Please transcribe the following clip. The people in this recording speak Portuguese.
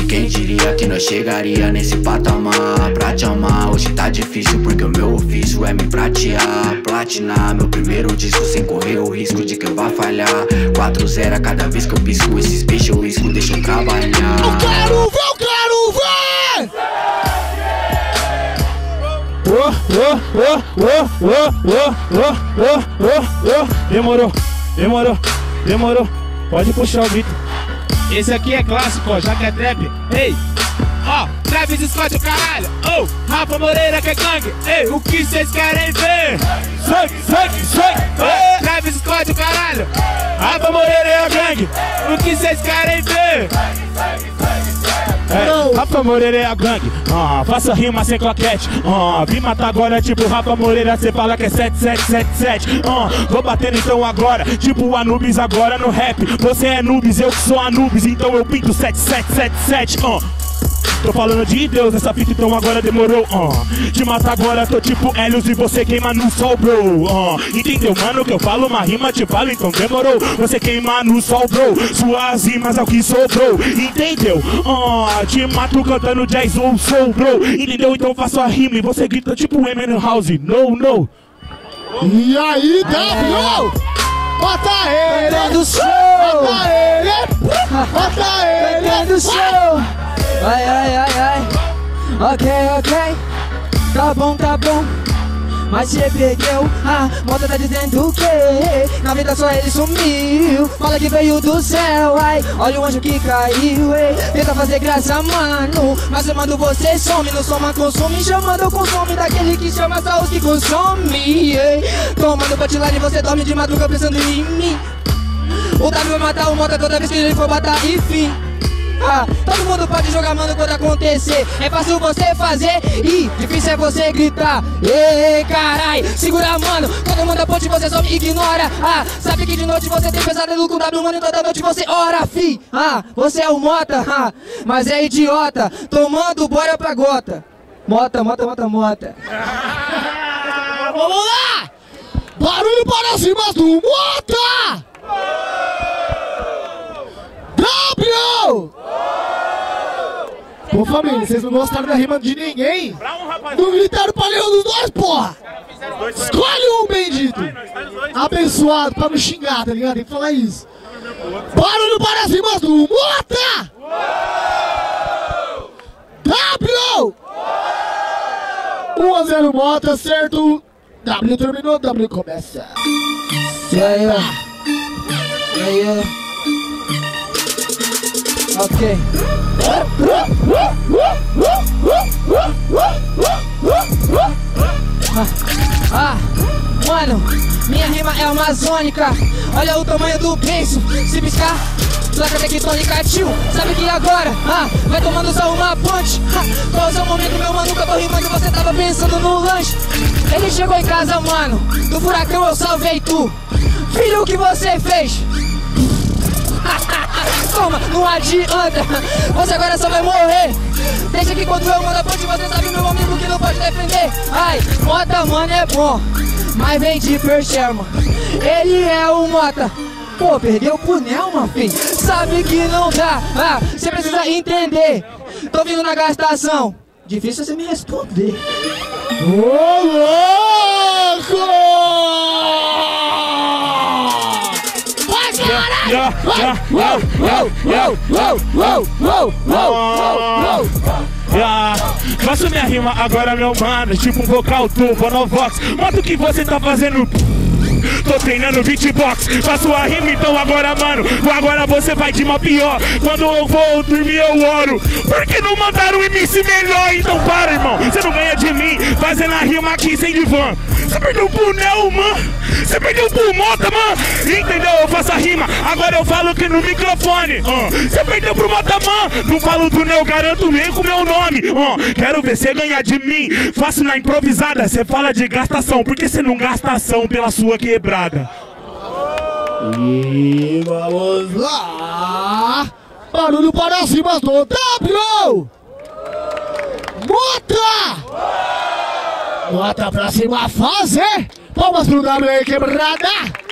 Quem diria que nós chegaria nesse patamar? Pra te amar hoje tá difícil, porque o meu ofício é me pratear, platinar meu primeiro disco sem correr o risco de que eu vá falhar. 4-0 a cada vez que eu pisco, esses bichos eu risco, deixa eu trabalhar. Eu quero ver! Demorou. Pode puxar o beat. Esse aqui é clássico, ó, já que é trap. Ei, ó, Travis Scott, o caralho. Oh, Rafa Moreira que é gangue. Ei, o que vocês querem ver? Sangue. Travis Scott, o caralho. Rafa Moreira é a gangue. O que vocês querem ver? Rafa Moreira é a gangue, faça rima sem claquete, vim matar agora tipo Rafa Moreira, cê fala que é 7777, vou batendo então agora, tipo Anubis agora no rap, você é Nubis, eu que sou Anubis, então eu pinto 7777, Tô falando de Deus nessa fita, então agora demorou, Te matar agora, tô tipo Helios e você queima no sol, bro, Entendeu, mano, que eu falo uma rima, te falo, então demorou. Você queima no sol, bro, suas rimas é o que sobrou, entendeu? Te mato cantando jazz ou soul, bro, entendeu? Então faço a rima e você grita tipo Eminem House, no. E aí, W? Bota ele do show! Bota ele do show! Ai. Ok. Tá bom. Mas você perdeu, moda tá dizendo o quê? Na vida só ele sumiu, fala que veio do céu, ai. Olha o anjo que caiu, ei. Tenta fazer graça, mano, mas eu mando você some, não soma consome, chamando consome daquele que chama só os que consome, ei. Tomando punchline e você dorme de madruga pensando em mim. O W vai matar o Mota toda vez que ele for bater e fim. Todo mundo pode jogar, mano, quando acontecer. É fácil você fazer e difícil é você gritar. Ei, carai, segura, mano. Todo mundo ponte, você só me ignora. Sabe que de noite você tem pesadelo com W, mano, e toda noite você ora, fi. Você é o Mota, mas é idiota. Tomando bora pra gota. Mota. Vamos lá! Barulho para cima do Mota! W! Pô, família, vocês não gostaram da rima de ninguém? Não gritaram pra nenhum dos dois, porra! Escolhe um, bendito! Abençoado, pra não xingar, tá ligado? Tem que falar isso. Barulho para cima do Mota! W! 1-0 Mota, certo? W terminou, W começa. Yeah. Ok. Mano, minha rima é amazônica. Olha o tamanho do beijo. Se piscar, placa tectônica, tio. Sabe que agora, vai tomando só uma ponte. Qual é o seu momento, meu mano, que eu tô rimando e você tava pensando no lanche. Ele chegou em casa, mano, do furacão eu salvei tu. Filho, o que você fez? Toma, não adianta, você agora só vai morrer. Deixa que quando eu mando a ponte, você sabe, meu amigo, que não pode defender. Ai, Mota, mano, é bom, mas vem de Persherman. Ele é o Mota. Pô, perdeu pro Nelman, filho. Sabe que não dá, você precisa entender. Tô vindo na gastação, difícil você me responder. Ô, louco! Faço minha rima agora, meu mano, tipo um vocal turbo no Vox. Mata o que você tá fazendo. Tô treinando beatbox, faço a rima então agora, mano. Agora você vai de mal pior. Quando eu vou dormir eu oro. Por que não mandaram um MC melhor? Então para, irmão, você não ganha de mim fazendo a rima aqui sem divã. Você perdeu pro Nelman, você perdeu pro Mota, mano. Entendeu? Eu faço a rima, agora eu falo que no microfone. Você perdeu pro Mota, mano. Não falo do Neo, garanto nem com meu nome. Quero ver você ganhar de mim. Faço na improvisada, você fala de gastação. Por que você não gasta ação pela sua quebrada? E vamos lá! Barulho para cima do W! Mota! Mota pra cima fazer! Palmas pro W aí, quebrada!